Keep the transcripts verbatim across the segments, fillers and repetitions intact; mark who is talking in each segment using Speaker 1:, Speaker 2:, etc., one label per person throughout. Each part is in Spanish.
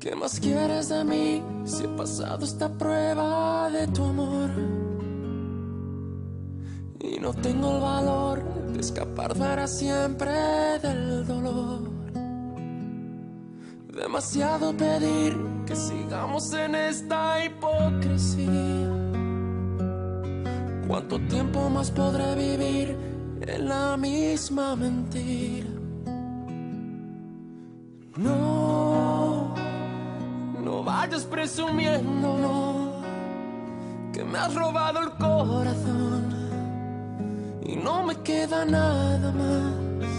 Speaker 1: ¿Qué más quieres de mí si he pasado esta prueba de tu amor? Y no tengo el valor de escapar para siempre del dolor. Demasiado pedir que sigamos en esta hipocresía. ¿Cuánto tiempo más podré vivir en la misma mentira? No, no vayas presumiendo, no, que me has robado el corazón y no me queda nada más.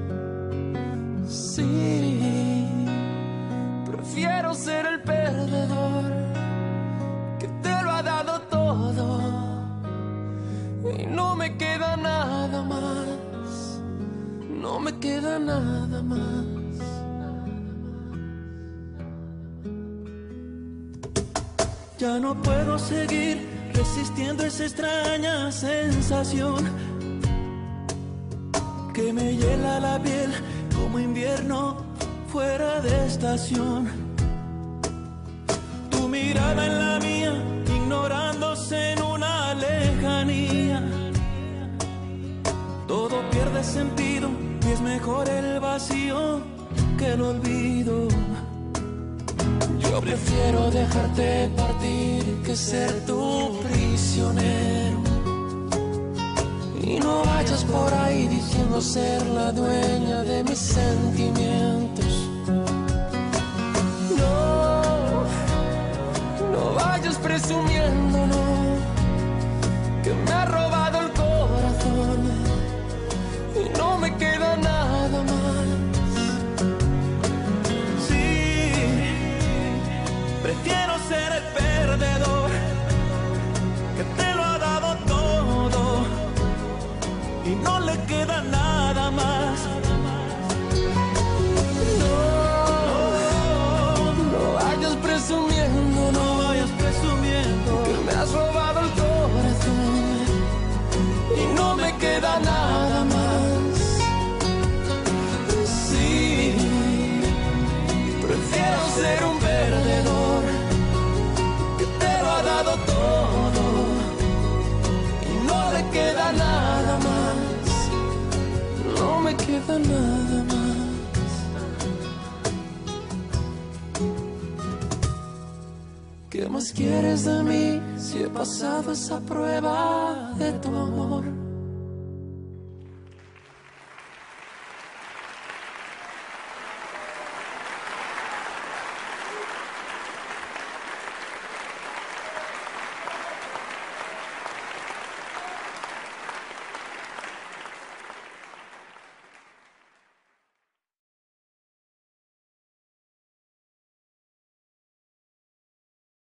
Speaker 1: Sí, prefiero ser el perdedor que te lo ha dado todo y no me queda nada más, no me queda nada más.
Speaker 2: Ya no puedo seguir resistiendo esa extraña sensación que me hiela la piel como invierno fuera de estación. Tu mirada en la mía, ignorándose en una lejanía. Todo pierde sentido y es mejor el vacío que el olvido.
Speaker 1: Yo prefiero dejarte partir que ser tu prisionero. Y no vayas por ahí diciendo ser la dueña de mis sentimientos. No, no vayas presumiendo, no, que me ha robado el corazón y no me queda nada más.
Speaker 2: Prefiero ser el perdedor que te lo ha dado todo y no le queda nada más.
Speaker 1: No, no vayas presumiendo, no
Speaker 2: vayas presumiendo
Speaker 1: que me has robado el corazón y no me queda nada más. Sí, prefiero ser un perdedor que te lo ha dado todo y no le queda nada más, no me queda nada más. ¿Qué más quieres de mí si he pasado esa prueba de tu amor?